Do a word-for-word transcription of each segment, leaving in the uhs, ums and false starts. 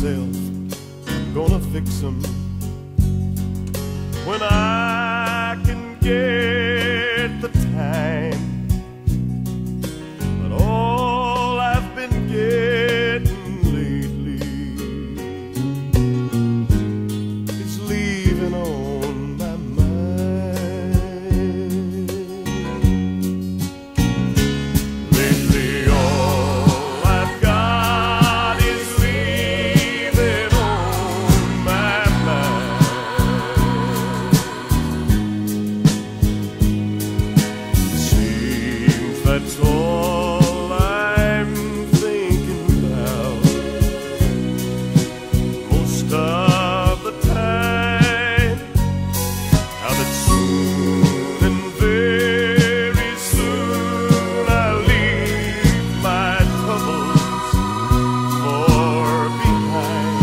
myself, I'm gonna fix them when I can get the time. But all I've been getting lately is leaving on my mind. Lately all I've got is leaving on my mind. Seems that's all I'm thinking about most of the time. How that soon and very soon I'll leave my troubles far behind.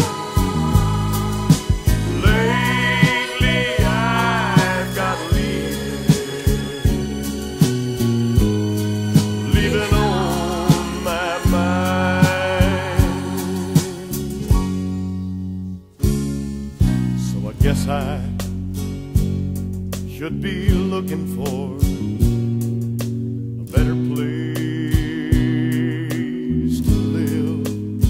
Lately I've got leaving, leaving on my mind. So I guess I should be looking for a better place to live,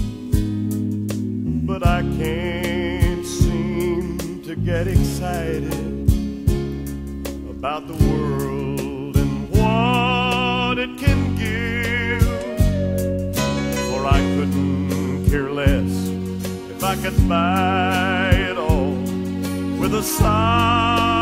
but I can't seem to get excited about the world and what it can give. For I couldn't care less if I could buy it all with a sigh